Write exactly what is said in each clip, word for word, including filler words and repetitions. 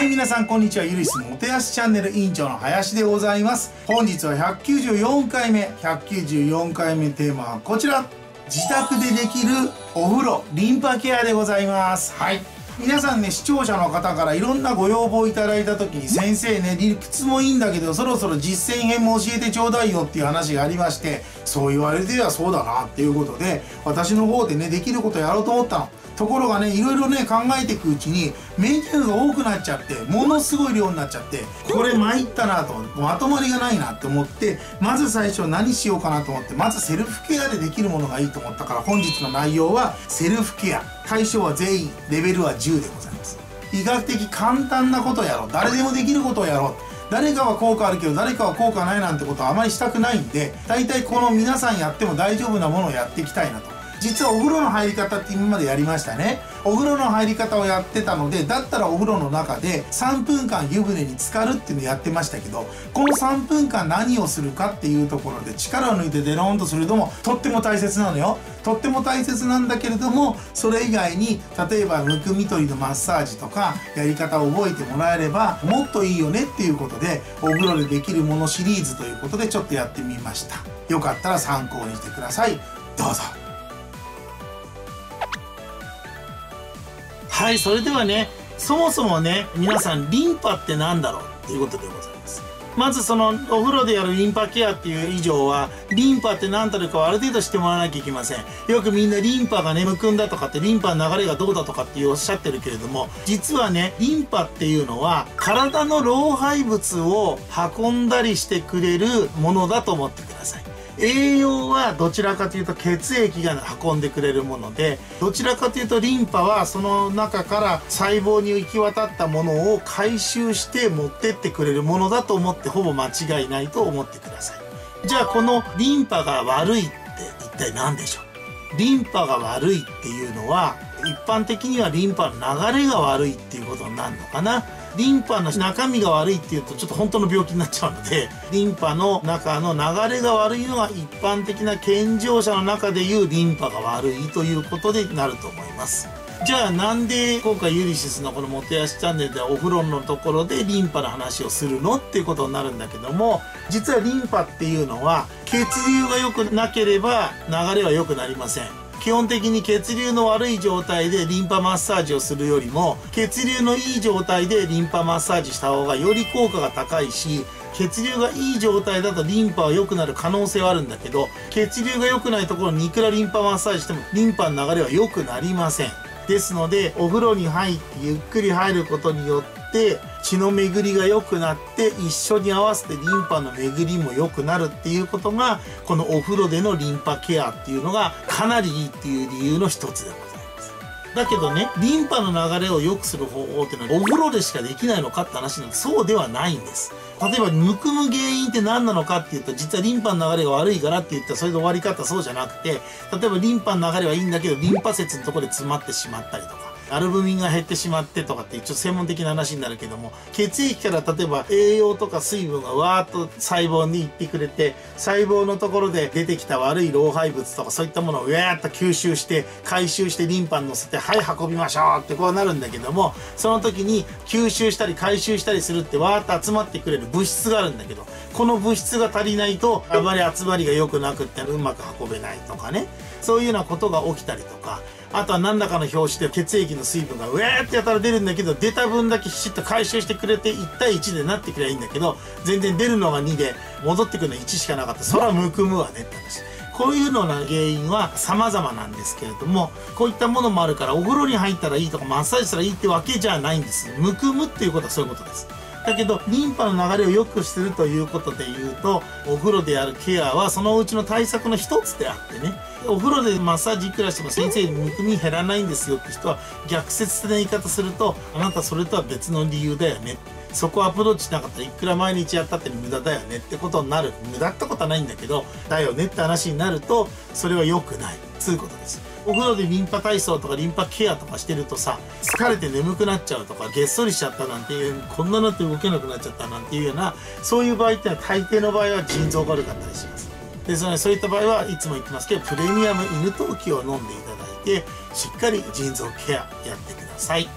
はい、皆さんこんにちは。ゆるすもてやしチャンネル委員長の林でございます。本日はひゃくきゅうじゅうよんかいめひゃくきゅうじゅうよんかいめテーマはこちら、自宅でできるお風呂リンパケアでございます。はい、皆さんね、視聴者の方からいろんなご要望いただいた時に、先生ね、理屈もいいんだけどそろそろ実践編も教えてちょうだいよっていう話がありまして、そう言われてはそうだなっていうことで、私の方でね、できることやろうと思ったの。ところがね、いろいろね考えていくうちにメニューが多くなっちゃって、ものすごい量になっちゃって、これ参ったなと、まとまりがないなって思って、まず最初何しようかなと思って、まずセルフケアでできるものがいいと思ったから、本日の内容はセルフケア。対象は全員、レベルはじゅうでございます。比較的簡単なことをやろう、誰でもできることをやろう。誰かは効果あるけど誰かは効果ないなんてことはあまりしたくないんで、大体この皆さんやっても大丈夫なものをやっていきたいなと。実はお風呂の入り方って今までやりましたね。お風呂の入り方をやってたので、だったらお風呂の中でさんぷんかん湯船に浸かるっていうのをやってましたけど、このさんぷんかん何をするかっていうところで、力を抜いてデローンとするのもとっても大切なのよ。とっても大切なんだけれども、それ以外に例えばむくみ取りのマッサージとかやり方を覚えてもらえればもっといいよねっていうことで、お風呂でできるものシリーズということでちょっとやってみました。よかったら参考にしてください。どうぞ。はい、それではね、そもそもね、皆さんリンパって何だろうっていうことでございます。まずそのお風呂でやるリンパケアっていう以上は、リンパって何たるかをある程度知ってもらわなきゃいけません。よくみんなリンパがね、むくんだとかって、リンパの流れがどうだとかっておっしゃってるけれども、実はね、リンパっていうのは体の老廃物を運んだりしてくれるものだと思ってください。栄養はどちらかというと血液が運んでくれるもので、どちらかというとリンパはその中から細胞に行き渡ったものを回収して持ってってくれるものだと思って、ほぼ間違いないと思ってください。じゃあこのリンパが悪いって一体何でしょう。リンパが悪いっていうのは、一般的にはリンパの流れが悪いっていうことになるのかな。リンパの中身が悪いっていうとちょっと本当の病気になっちゃうので、リンパの中の流れが悪いのが一般的な健常者の中でいうリンパが悪いということになると思います。じゃあなんで今回ユリシスのこのもてやしチャンネルではお風呂のところでリンパの話をするのっていうことになるんだけども、実はリンパっていうのは血流が良くなければ流れは良くなりません。基本的に血流の悪い状態でリンパマッサージをするよりも、血流のいい状態でリンパマッサージした方がより効果が高いし、血流がいい状態だとリンパは良くなる可能性はあるんだけど、血流が良くないところにいくらリンパマッサージしてもリンパの流れは良くなりません。ですので、お風呂に入ってゆっくり入ることによって血の巡りが良くなって、一緒に合わせてリンパの巡りも良くなるっていうことが、このお風呂でのリンパケアっていうのがかなりいいっていう理由の一つでございます。だけどね、リンパの流れを良くする方法っていうのはお風呂でしかできないのかって話なんで、そうではないんです。例えばむくむ原因って何なのかっていうと、実はリンパの流れが悪いからって言ったらそれで終わり方そうじゃなくて、例えばリンパの流れはいいんだけどリンパ節のところで詰まってしまったりとか、アルブミンが減ってしまってとかって一応専門的な話になるけども、血液から例えば栄養とか水分がわーっと細胞に行ってくれて、細胞のところで出てきた悪い老廃物とかそういったものをうわーっと吸収して回収してリンパに乗せて、はい運びましょうってこうなるんだけども、その時に吸収したり回収したりするってわーっと集まってくれる物質があるんだけど、この物質が足りないとあまり集まりが良くなくってうまく運べないとかね、そういうようなことが起きたりとか、あとは何らかの拍子で血液の水分がうわーってやったら出るんだけど、出た分だけきちっと回収してくれていちたいいちでなってくればいいんだけど、全然出るのがにで戻ってくるのいちしかなかった。そらむくむわねって話。こういうのの原因は様々なんですけれども、こういったものもあるから、お風呂に入ったらいいとかマッサージしたらいいってわけじゃないんです。むくむっていうことはそういうことです。だけどリンパの流れを良くするということで言うと、お風呂でやるケアはそのうちの対策の一つであってね、お風呂でマッサージいくらしても先生にむくみ減らないんですよって人は、逆説的な言い方すると、あなたそれとは別の理由だよね、そこをアプローチしなかったらいくら毎日やったって無駄だよねってことになる。無駄ってことはないんだけど、だよねって話になると、それは良くないつうことです。お風呂でリンパ体操とかリンパケアとかしてるとさ、疲れて眠くなっちゃうとか、げっそりしちゃったなんていう、こんなのって動けなくなっちゃったなんていうような、そういう場合ってのは大抵の場合は腎臓が悪かったりします。ですので、そういった場合はいつも言ってますけど、プレミアム犬陶器を飲んでいただいて、しっかり腎臓ケアやってください。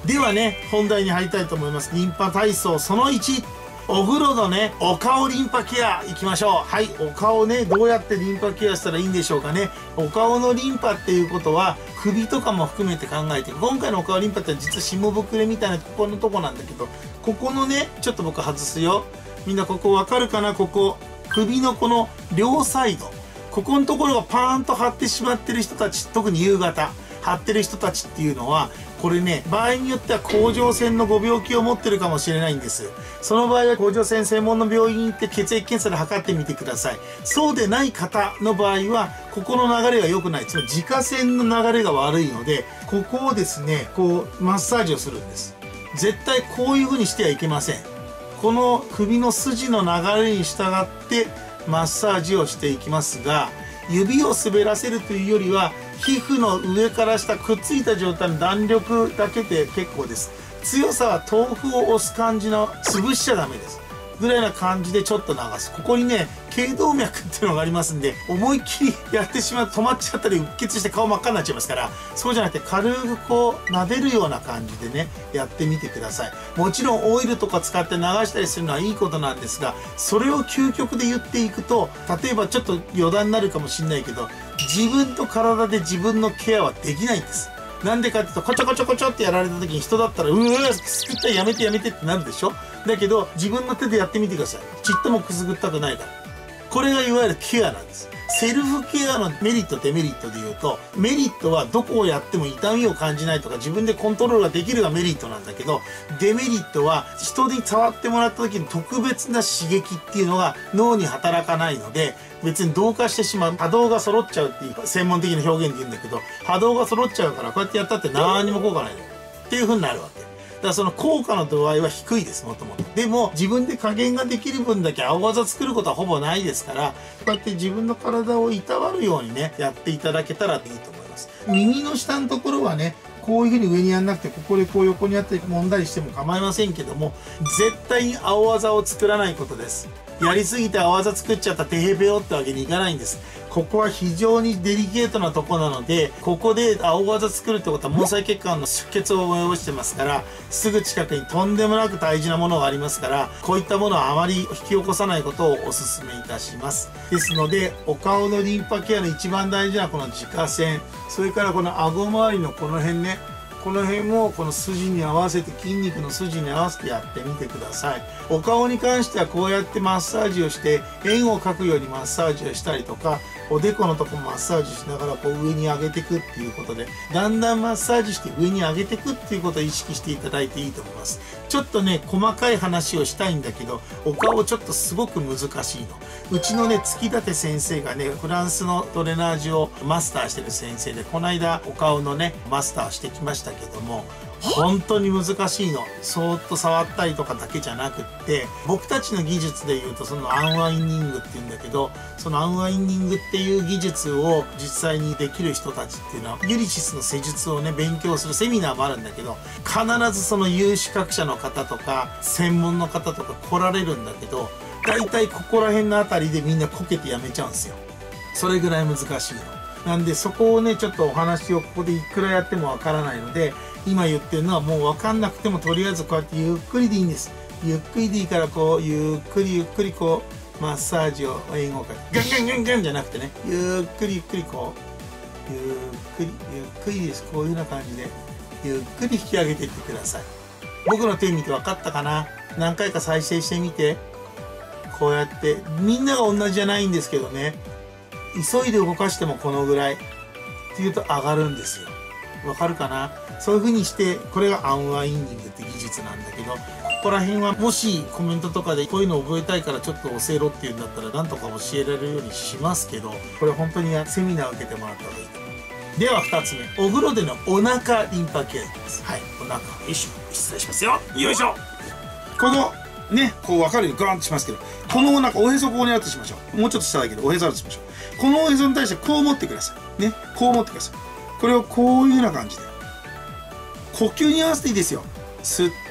ではね、本題に入りたいと思います。リンパ体操そのいち。お風呂のね、お顔リンパケアいきましょう。はい、お顔ね、どうやってリンパケアしたらいいんでしょうかね。お顔のリンパっていうことは、首とかも含めて考えて、今回のお顔リンパって実は下膨れみたいなここのとこなんだけど、ここのね、ちょっと僕外すよ。みんなここわかるかな。ここ、首のこの両サイド。ここのところがパーンと張ってしまってる人たち、特に夕方、張ってる人たちっていうのは、これね、場合によっては甲状腺のご病気を持ってるかもしれないんです。その場合は甲状腺専門の病院に行って血液検査で測ってみてください。そうでない方の場合は、ここの流れが良くない。つまり自家腺の流れが悪いので、ここをですね、こう、マッサージをするんです。絶対こういう風にしてはいけません。この首の筋の流れに従ってマッサージをしていきますが、指を滑らせるというよりは、皮膚の上から下くっついた状態の弾力だけで結構です。強さは豆腐を押す感じの潰しちゃダメです。ぐらいな感じでちょっと流す。ここにね、頸動脈っていうのがありますんで、思いっきりやってしまうと止まっちゃったり、うっ血して顔真っ赤になっちゃいますから、そうじゃなくて軽くこう、撫でるような感じでね、やってみてください。もちろんオイルとか使って流したりするのはいいことなんですが、それを究極で言っていくと、例えばちょっと余談になるかもしれないけど、自分と体で自分のケアはできないんです。なんでかっていうと、こちょこちょこちょってやられた時に人だったら、うわすくったらやめてやめてってなるでしょ。だけど、自分の手でやってみてください。ちっともくすぐったくないから。これがいわゆるケアなんです。セルフケアのメリット、デメリットで言うと、メリットはどこをやっても痛みを感じないとか自分でコントロールができるがメリットなんだけど、デメリットは人に触ってもらった時に特別な刺激っていうのが脳に働かないので、別に同化してしまう。波動が揃っちゃうっていう専門的な表現で言うんだけど、波動が揃っちゃうからこうやってやったって何にも効果ないのよ。っていう風になるわけ。だからその効果の度合いは低いです、もともと。でも、自分で加減ができる分だけ青技作ることはほぼないですから、こうやって自分の体をいたわるようにね、やっていただけたらいいと思います。耳の下のところはね、こういう風に上にやんなくて、ここでこう横にやって揉んだりしても構いませんけども、絶対に青技を作らないことです。やりすぎて青技作っちゃったテヘペヨってわけにいかないんです。ここは非常にデリケートなとこなので、ここで青技作るってことは毛細血管の出血を及ぼしてますから、すぐ近くにとんでもなく大事なものがありますから、こういったものはあまり引き起こさないことをお勧めいたします。ですので、お顔のリンパケアの一番大事なこの自家腺、それからこの顎周りのこの辺ね、この辺もこの筋に合わせて、筋肉の筋に合わせてやってみてください。お顔に関してはこうやってマッサージをして円を描くようにマッサージをしたりとか、おでこのとこマッサージしながらこう上に上げていくっていうことで、だんだんマッサージして上に上げていくっていうことを意識していただいていいと思います。ちょっとね、細かい話をしたいんだけど、お顔ちょっとすごく難しいの。うちのね、月立先生がね、フランスのドレナージュをマスターしてる先生で、この間お顔のね、マスターしてきましたけども、本当に難しいの。そーっと触ったりとかだけじゃなくって、僕たちの技術で言うとそのアンワイニングって言うんだけど、そのアンワイニングっていう技術を実際にできる人たちっていうのは、ユリシスの施術をね、勉強するセミナーもあるんだけど、必ずその有資格者の方とか、専門の方とか来られるんだけど、大体ここら辺のあたりでみんなこけてやめちゃうんですよ。それぐらい難しいの。なんでそこをね、ちょっとお話をここでいくらやってもわからないので、今言ってるのはもうわかんなくてもとりあえずこうやってゆっくりでいいんです。ゆっくりでいいからこう、ゆっくりゆっくりこう、マッサージを英語かガンガンガンガンじゃなくてね、ゆっくりゆっくりこう、ゆっくりゆっくりです。こういうような感じで、ゆっくり引き上げていってください。僕の手見て分かったかな？何回か再生してみて。こうやって、みんなが同じじゃないんですけどね、急いで動かしてもこのぐらいっていうと上がるんですよ。わかるかな？そういう風にして、これがアンワインニングって技術なんだけど、ここら辺はもしコメントとかでこういうの覚えたいからちょっと教えろっていうんだったらなんとか教えられるようにしますけど、これ本当にセミナーを受けてもらった方がいいと思う。ではふたつめ、お風呂でのお腹リンパケアいきます。はい、お腹、よいしょ、失礼しますよ。よいしょ。この、ね、こう分かるようにグワンとしますけど、このお腹、おへそここにあるとしましょう。もうちょっと下だけど、おへそあるとしましょう。このおへそに対してこう持ってください。ね、こう持ってください。これをこういうような感じで。呼吸に合わせていいですよ。吸って、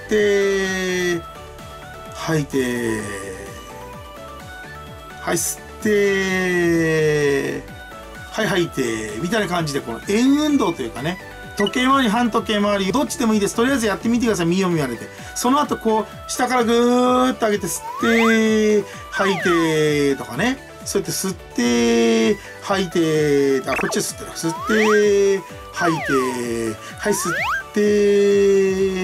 吐いて、はい、吸って、はい、吐いて、みたいな感じで、この円運動というかね、 時計回り、半時計回り、どっちでもいいです。とりあえずやってみてください。見よう見まねて。その後、こう、下からぐーっと上げて、吸って、吐いて、とかね。そうやって吸って、吐いて、あ、こっちで吸ってる。吸って、吐いて、はい、吸って、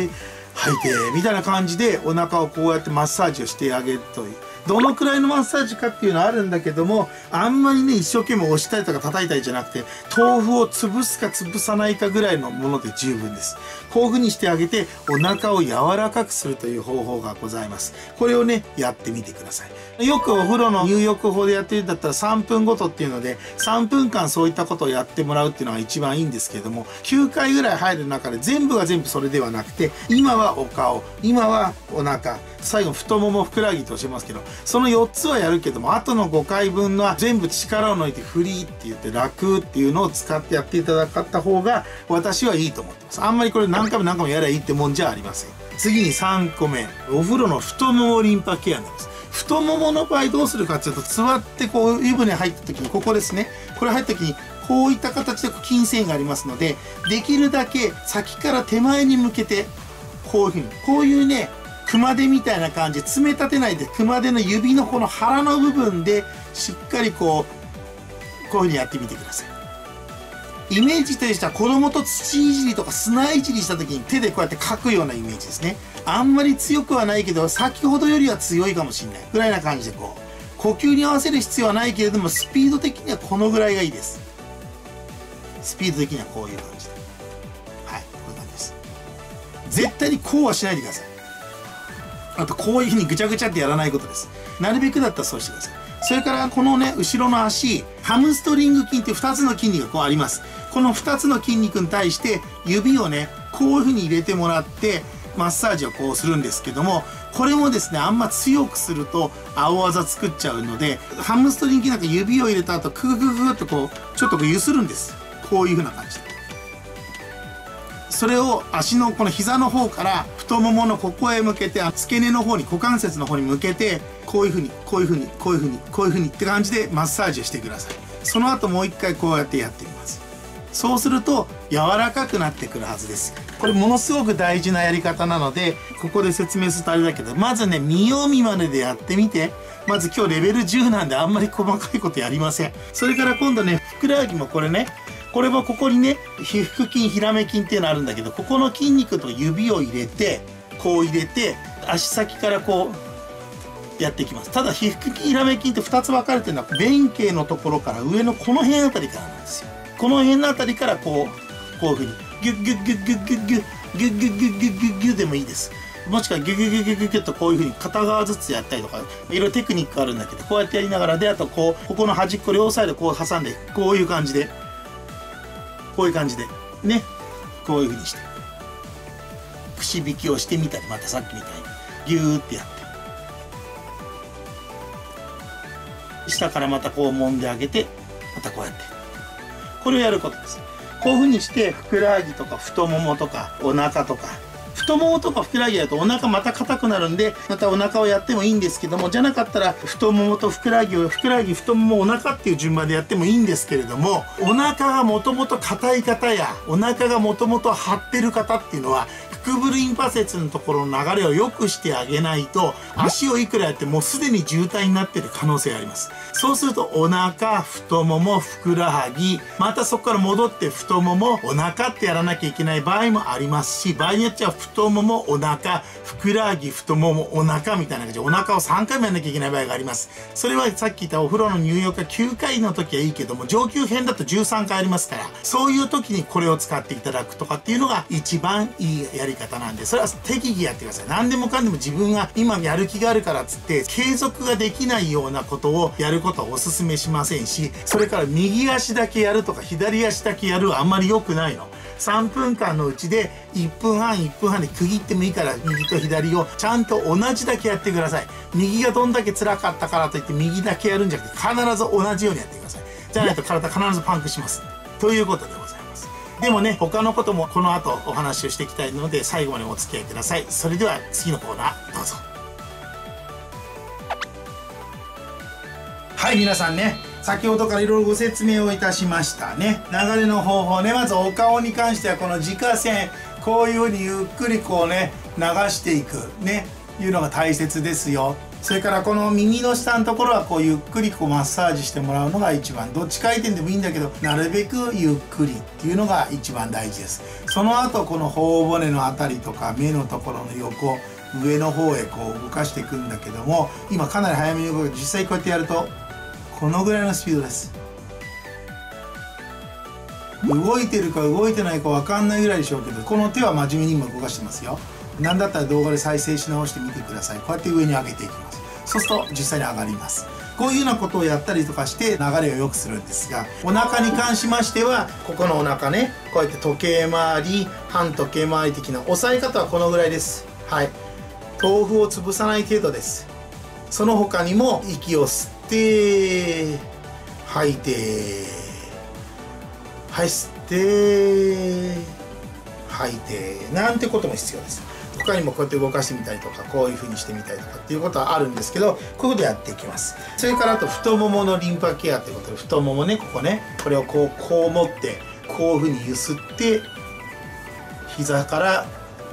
吐いて、みたいな感じで、お腹をこうやってマッサージをしてあげるという。どのくらいのマッサージかっていうのはあるんだけども、あんまりね、一生懸命押したりとか叩いたりじゃなくて、豆腐を潰すか潰さないかぐらいのもので十分です。こういう風にしてあげて、お腹を柔らかくするという方法がございます。これをね、やってみてください。よくお風呂の入浴法でやってるんだったらさんぷんごとっていうので、さんぷんかんそういったことをやってもらうっていうのが一番いいんですけれども、きゅうかいぐらい入る中で全部が全部それではなくて、今はお顔、今はお腹、最後太ももふくらはぎとしますけど、そのよっつはやるけども、あとのごかいぶんは全部力を抜いてフリーって言って楽っていうのを使ってやっていただった方が私はいいと思ってます。あんまりこれ何回も何回もやればいいってもんじゃありません。次にさんこめ、お風呂の太ももリンパケアになります。太ももの場合どうするかっていうと、座ってこう湯船入った時にここですね。これ入った時にこういった形で筋線がありますので、できるだけ先から手前に向けてこういうふうに、こういうね、熊手みたいな感じで爪立てないで、熊手の指のこの腹の部分でしっかりこうこういうふうにやってみてください。イメージとしては子供と土いじりとか砂いじりした時に手でこうやってかくようなイメージですね。あんまり強くはないけど先ほどよりは強いかもしれないぐらいな感じで、こう呼吸に合わせる必要はないけれども、スピード的にはこのぐらいがいいです。スピード的にはこういう感じで、はい、こういう感じです。絶対にこうはしないでください。あとこういうふうにぐちゃぐちゃってやらないことです。なるべくだったらそうしてください。それからこのね、後ろの足、ハムストリング筋っていうふたつの筋肉がこうあります。このふたつの筋肉に対して指をね、こういうふうに入れてもらってマッサージをこうするんですけども、これもですね、あんま強くすると青あざ作っちゃうので、ハムストリング筋なんか指を入れた後、クークークーっとこう、ちょっとこう揺するんです。こういうふうな感じで。それを足のこの膝の方から太もものここへ向けて、付け根の方に、股関節の方に向けて、こういうふうに、こういうふうに、こういうふうに、こういうふうにって感じでマッサージをしてください。その後もう一回こうやってやってみます。そうすると柔らかくなってくるはずです。これものすごく大事なやり方なので、ここで説明するとあれだけど、まずね、見よう見まねでやってみて。まず今日レベルじゅうなんであんまり細かいことやりません。それから今度ね、ふくらはぎもこれね、これもここにね、腓腹筋、ヒラメ筋っていうのあるんだけど、ここの筋肉と指を入れて、こう入れて、足先からこう、やっていきます。ただ、腓腹筋、ヒラメ筋ってふたつ分かれてるのは、弁慶のところから上のこの辺あたりからなんですよ。この辺のあたりからこう、こういうふうに、ギュッギュッギュッギュッギュッギュッ、ギュッギュッギュッギュッギュッギュッでもいいです。もしくはギュギュギュギュギュギュッとこういうふうに片側ずつやったりとか、いろいろテクニックあるんだけど、こうやってやりながら、で、あとこう、ここの端っこ両サイドこう挟んで、こういう感じで、こういう感じでね、こういう風にして串引きをしてみたり、またさっきみたいにギューってやって下からまたこう揉んであげて、またこうやってこれをやることです。こういう風にしてふくらはぎとか太ももとかお腹とか、太ももとかふくらはぎだとお腹また硬くなるんで、またお腹をやってもいいんですけども、じゃなかったら太ももとふくらはぎをふくらはぎ太ももお腹っていう順番でやってもいいんですけれども、お腹がもともと硬い方やお腹がもともと張ってる方っていうのは、腹部リンパ節のところの流れを良くしてあげないと、足をいくらやってもうすでに渋滞になってる可能性があります。そうするとお腹、太もも、ふくらはぎ、またそこから戻って太もも、お腹ってやらなきゃいけない場合もありますし、場合によっては太もも、お腹、ふくらはぎ、太もも、お腹みたいな感じでお腹をさんかいもやらなきゃいけない場合があります。それはさっき言ったお風呂の入浴がきゅうかいの時はいいけども、上級編だとじゅうさんかいありますから、そういう時にこれを使っていただくとかっていうのが一番いいやり方なんで、それは適宜やってください。何でもかんでも自分が今やる気があるからっつって継続ができないようなことをやることはお勧めしませんし、それから右足だけやるとか左足だけやるはあんまり良くないの。さんぷんかんのうちでいっぷんはんいっぷんはんで区切ってもいいから、右と左をちゃんと同じだけやってください。右がどんだけ辛かったからといって右だけやるんじゃなくて、必ず同じようにやってください。じゃないと体必ずパンクします。ということでございます。でもね、他のこともこの後お話をしていきたいので、最後までお付き合いください。それでは次のコーナーどうぞ。はい、皆さんね、 先ほどからいろいろご説明をいたしましたね。流れの方法ね。まずお顔に関してはこの自家線、こういうふうにゆっくりこうね流していくねいうのが大切ですよ。それからこの耳の下のところはこうゆっくりこうマッサージしてもらうのが一番、どっち回転でもいいんだけどなるべくゆっくりっていうのが一番大事です。その後この頬骨のあたりとか目のところの横上の方へこう動かしていくんだけども、今かなり早めに動く。実際こうやってやるとこのぐらいのスピードです。動いてるか動いてないか分かんないぐらいでしょうけど、この手は真面目に今動かしてますよ。なんだったら動画で再生し直してみてください。こうやって上に上げていきます。そうすると実際に上がります。こういうようなことをやったりとかして流れを良くするんですが、お腹に関しましてはここのお腹ね、こうやって時計回り反時計回り的な押さえ方はこのぐらいです。はい、豆腐を潰さない程度です。その他にも息を吸って吐いて、はい吸って吐いてなんてことも必要です。他にもこうやって動かしてみたりとかこういう風にしてみたりとかっていうことはあるんですけど、こういうことやっていきます。それからあと太もものリンパケアということで、太ももね、ここね、これをこうこう持ってこういう風にゆすって膝から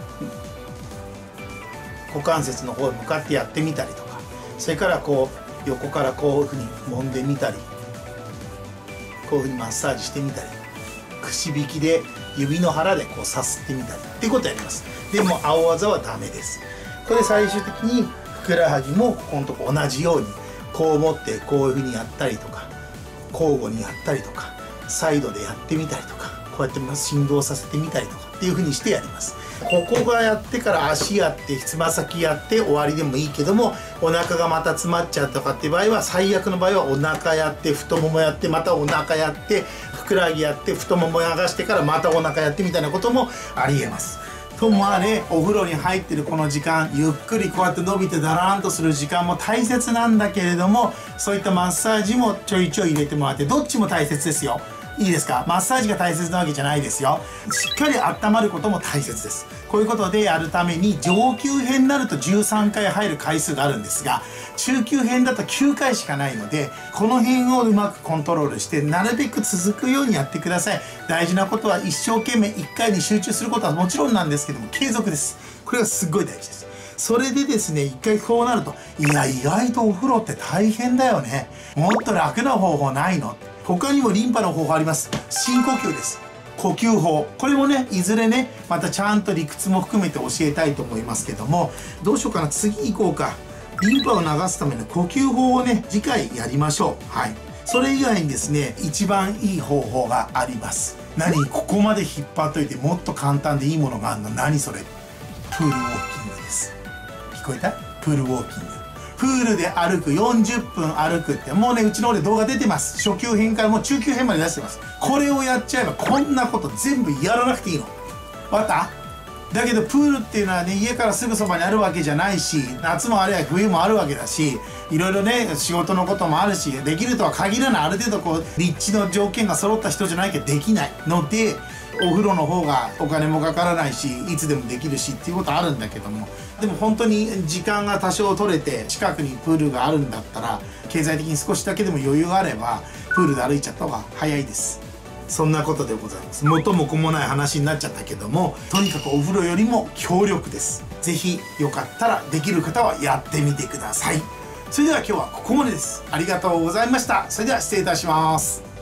股関節の方へ向かってやってみたりとか、それからこう横からこういう風に揉んでみたり、こういう風にマッサージしてみたり、串引きで指の腹でこうさすってみたりっていうことをやります。でも青技はダメです。これ最終的にふくらはぎもここのとこ同じようにこう持ってこういう風にやったりとか、交互にやったりとか、サイドでやってみたりとか、こうやって振動させてみたりとかっていう風にしてやります。ここがやってから足やってつま先やって終わりでもいいけども、お腹がまた詰まっちゃうとかっていう場合は、最悪の場合はお腹やって太ももやってまたお腹やってふくらはぎやって太もも流してからまたお腹やってみたいなこともありえます。ともあれ、お風呂に入ってるこの時間、ゆっくりこうやって伸びてだらーんとする時間も大切なんだけれども、そういったマッサージもちょいちょい入れてもらって、どっちも大切ですよ。いいですか？マッサージが大切なわけじゃないですよ。しっかり温まることも大切です。こういうことでやるために上級編になるとじゅうさんかい入る回数があるんですが、中級編だときゅうかいしかないので、この辺をうまくコントロールしてなるべく続くようにやってください。大事なことは一生懸命いっかいに集中することはもちろんなんですけども、継続です。これがすっごい大事です。それでですね、一回こうなると、いや意外とお風呂って大変だよね、もっと楽な方法ないの？他にもリンパの方法あります。深呼吸です。呼吸法、これもねいずれねまたちゃんと理屈も含めて教えたいと思いますけども、どうしようかな、次行こうか。リンパを流すための呼吸法をね次回やりましょう。はい、それ以外にですね一番いい方法があります。何？ここまで引っ張っといてもっと簡単でいいものがあるの？何それ？プールウォーキングです。聞こえた？プールウォーキング。プールで歩く、よんじゅっぷん歩くって、もうねうちの方で動画出てます。初級編からもう中級編まで出してます。これをやっちゃえばこんなこと全部やらなくていいの。わかった？だけどプールっていうのはね家からすぐそばにあるわけじゃないし、夏もあるいは冬もあるわけだし、いろいろね仕事のこともあるし、できるとは限らない。ある程度こう立地の条件が揃った人じゃないけどできないので、お風呂の方がお金もかからないしいつでもできるしっていうことあるんだけども、でも本当に時間が多少取れて近くにプールがあるんだったら、経済的に少しだけでも余裕があればプールで歩いちゃった方が早いです。そんなことでございます。元も子もない話になっちゃったけども、とにかくお風呂よりも強力です。是非よかったらできる方はやってみてください。それでは今日はここまでです。ありがとうございました。それでは失礼いたします。